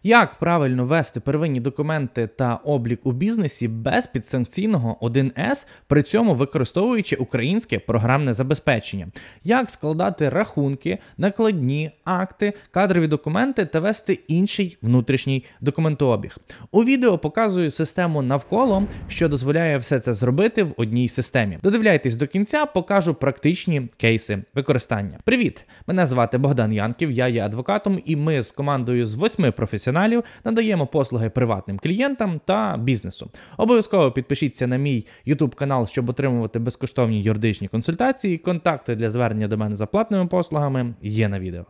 Як правильно вести первинні документи та облік у бізнесі без підсанкційного 1С, при цьому використовуючи українське програмне забезпечення? Як складати рахунки, накладні, акти, кадрові документи та вести інший внутрішній документообіг? У відео показую систему навколо, що дозволяє все це зробити в одній системі. Додивляйтесь до кінця, покажу практичні кейси використання. Привіт! Мене звати Богдан Янків, я є адвокатом, і ми з командою з 8 професіоналів надаємо послуги приватним клієнтам та бізнесу. Обов'язково підпишіться на мій YouTube канал, щоб отримувати безкоштовні юридичні консультації. Контакти для звернення до мене за платними послугами є на відео.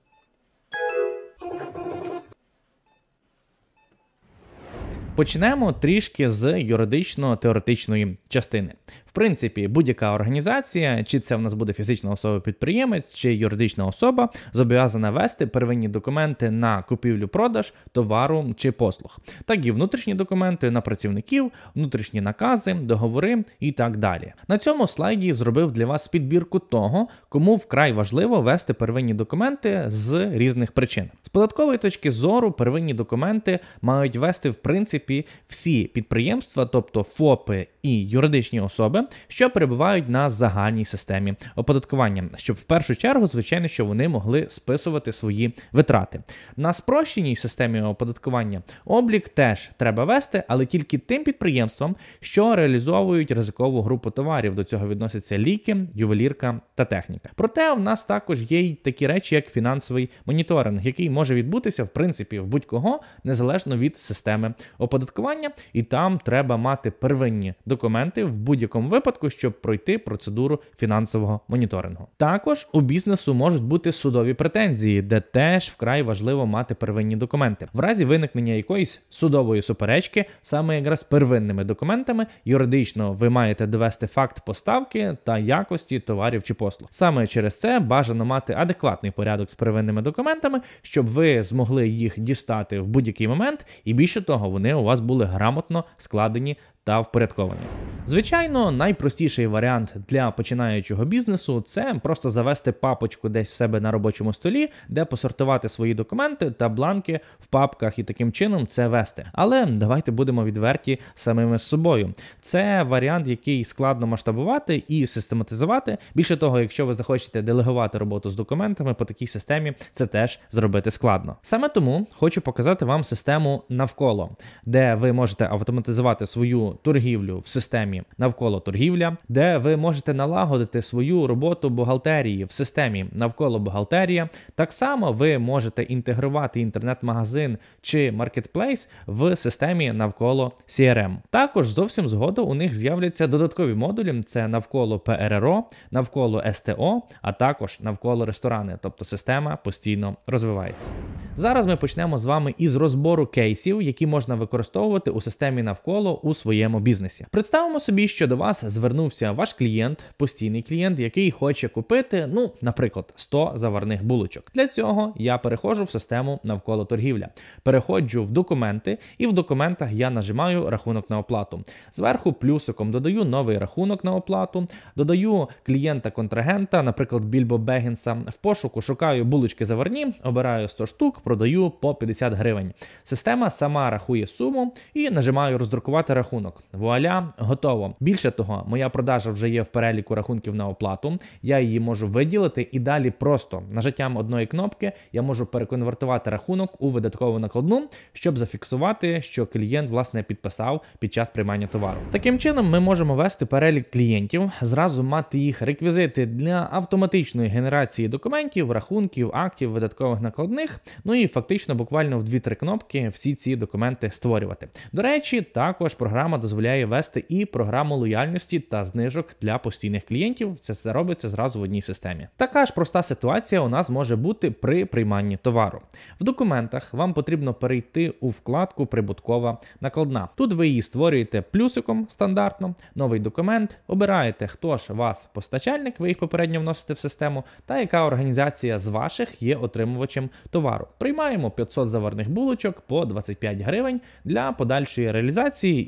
Почнемо трішки з юридично-теоретичної частини. В принципі, будь-яка організація, чи це в нас буде фізична особа-підприємець, чи юридична особа, зобов'язана вести первинні документи на купівлю-продаж товару чи послуг. Так і внутрішні документи на працівників, внутрішні накази, договори і так далі. На цьому слайді зробив для вас підбірку того, кому вкрай важливо вести первинні документи з різних причин. З податкової точки зору первинні документи мають вести, в принципі, всі підприємства, тобто ФОПи і юридичні особи, що перебувають на загальній системі оподаткування, щоб в першу чергу, звичайно, що вони могли списувати свої витрати. На спрощеній системі оподаткування облік теж треба вести, але тільки тим підприємствам, що реалізовують ризикову групу товарів. До цього відносяться ліки, ювелірка та техніка. Проте в нас також є й такі речі, як фінансовий моніторинг, який може відбутися, в принципі, в будь-кого, незалежно від системи оподаткування, і там треба мати первинні документи в будь-якому випадку, щоб пройти процедуру фінансового моніторингу. Також у бізнесу можуть бути судові претензії, де теж вкрай важливо мати первинні документи. В разі виникнення якоїсь судової суперечки, саме якраз первинними документами, юридично ви маєте довести факт поставки та якості товарів чи послуг. Саме через це бажано мати адекватний порядок з первинними документами, щоб ви змогли їх дістати в будь-який момент, і більше того, вони у вас були грамотно складені та впорядковані. Звичайно, найпростіший варіант для починаючого бізнесу – це просто завести папочку десь в себе на робочому столі, де посортувати свої документи та бланки в папках і таким чином це вести. Але давайте будемо відверті самими з собою. Це варіант, який складно масштабувати і систематизувати. Більше того, якщо ви захочете делегувати роботу з документами по такій системі, це теж зробити складно. Саме тому хочу показати вам систему навколо, де ви можете автоматизувати свою торгівлю в системі навколо торгівля, де ви можете налагодити свою роботу бухгалтерії в системі навколо бухгалтерія. Так само ви можете інтегрувати інтернет-магазин чи маркетплейс в системі навколо CRM. Також зовсім згодом у них з'являться додаткові модулі, це навколо ПРРО, навколо СТО, а також навколо ресторани, тобто система постійно розвивається. Зараз ми почнемо з вами із розбору кейсів, які можна використовувати у системі навколо у своєму бізнесі. Представимо собі, що до вас звернувся ваш клієнт, постійний клієнт, який хоче купити, наприклад, 100 заварних булочок. Для цього я переходжу в систему навколо торгівля. Переходжу в документи, і в документах я нажимаю рахунок на оплату. Зверху плюсиком додаю новий рахунок на оплату, додаю клієнта-контрагента, наприклад, Більбо Бегінса. В пошуку шукаю булочки заварні, обираю 100 штук, продаю по 50 гривень. Система сама рахує суму і нажимаю роздрукувати рахунок. Вуаля, готово. Більше того, моя продажа вже є в переліку рахунків на оплату, я її можу виділити і далі просто нажаттям одної кнопки я можу переконвертувати рахунок у видаткову накладну, щоб зафіксувати, що клієнт, власне, підписав під час приймання товару. Таким чином, ми можемо вести перелік клієнтів, зразу мати їх реквізити для автоматичної генерації документів, рахунків, актів, видаткових накладних, і фактично буквально в 2-3 кнопки всі ці документи створювати. До речі, також програма дозволяє вести і програму лояльності та знижок для постійних клієнтів. Це робиться зразу в одній системі. Така ж проста ситуація у нас може бути при прийманні товару. В документах вам потрібно перейти у вкладку «Прибуткова накладна». Тут ви її створюєте плюсиком стандартно, новий документ, обираєте, хто ж вас постачальник, ви їх попередньо вносите в систему, та яка організація з ваших є отримувачем товару. Приймаємо 500 заварних булочок по 25 гривень для подальшої реалізації і буквально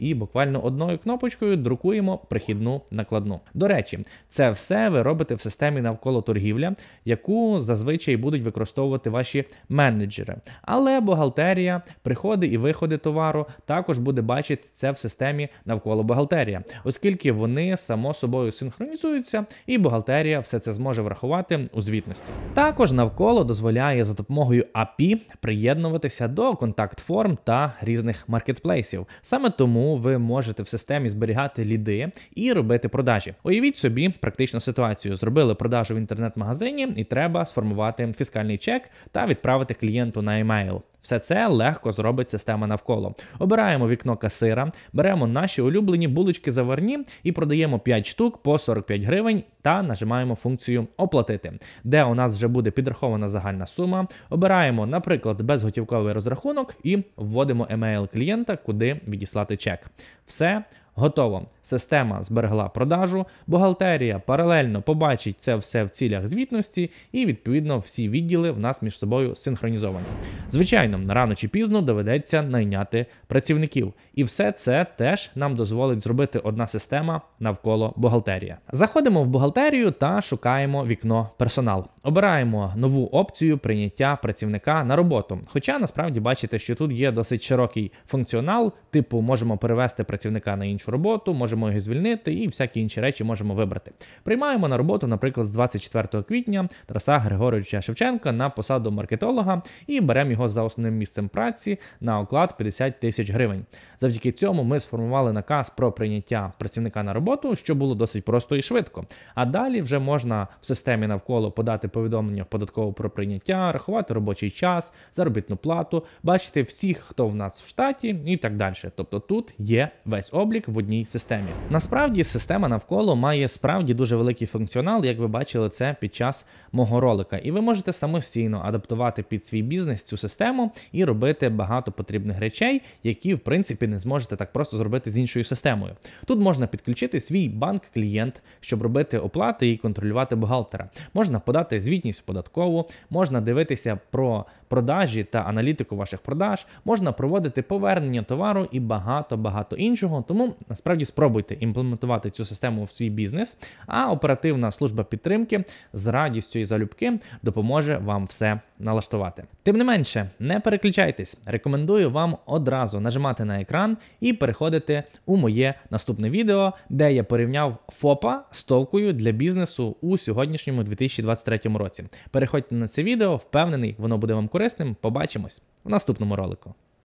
буквально одною кнопочкою друкуємо прихідну накладну. До речі, це все ви робите в системі навколо торгівля, яку зазвичай будуть використовувати ваші менеджери. Але бухгалтерія, приходи і виходи товару також буде бачити це в системі навколо бухгалтерія, оскільки вони само собою синхронізуються і бухгалтерія все це зможе врахувати у звітності. Також навколо дозволяє за допомогою API приєднуватися до контакт-форм та різних маркетплейсів. Саме тому ви можете в системі зберігати ліди і робити продажі. Уявіть собі практичну ситуацію. Зробили продажу в інтернет-магазині і треба сформувати фіскальний чек та відправити клієнту на емейл. Все це легко зробить система навколо. Обираємо вікно касира, беремо наші улюблені булочки заварні і продаємо 5 штук по 45 гривень та нажимаємо функцію «Оплатити», де у нас вже буде підрахована загальна сума. Обираємо, наприклад, безготівковий розрахунок і вводимо емейл клієнта, куди відіслати чек. Все. Готово. Система зберегла продажу, бухгалтерія паралельно побачить це все в цілях звітності і, відповідно, всі відділи в нас між собою синхронізовані. Звичайно, рано чи пізно доведеться найняти працівників. І все це теж нам дозволить зробити одна система навколо бухгалтерія. Заходимо в бухгалтерію та шукаємо вікно «Персонал». Обираємо нову опцію прийняття працівника на роботу. Хоча, насправді, бачите, що тут є досить широкий функціонал, типу можемо перевести працівника на іншу роботу, можемо його звільнити і всякі інші речі можемо вибрати. Приймаємо на роботу, наприклад, з 24 квітня Тараса Григоровича Шевченка на посаду маркетолога і беремо його за основним місцем праці на оклад 50 тисяч гривень. Завдяки цьому ми сформували наказ про прийняття працівника на роботу, що було досить просто і швидко. А далі вже можна в системі навколо подати повідомлення в податкову про прийняття, рахувати робочий час, заробітну плату, бачити всіх, хто в нас в штаті і так далі. Тобто тут є весь облік в одній системі. Насправді система навколо має справді дуже великий функціонал, як ви бачили це під час мого ролика. І ви можете самостійно адаптувати під свій бізнес цю систему і робити багато потрібних речей, які в принципі не зможете так просто зробити з іншою системою. Тут можна підключити свій банк-клієнт, щоб робити оплати і контролювати бухгалтера. Можна подати звітність в податкову, можна дивитися про продажі та аналітику ваших продаж, можна проводити повернення товару і багато іншого. Тому насправді спробуйте імплементувати цю систему в свій бізнес, а оперативна служба підтримки з радістю і залюбки допоможе вам все налаштувати. Тим не менше, не переключайтесь. Рекомендую вам одразу нажимати на екран і переходити у моє наступне відео, де я порівняв ФОПа з товкою для бізнесу у сьогоднішньому 2023 році. Переходьте на це відео, впевнений, воно буде вам корисним. Побачимось в наступному ролику.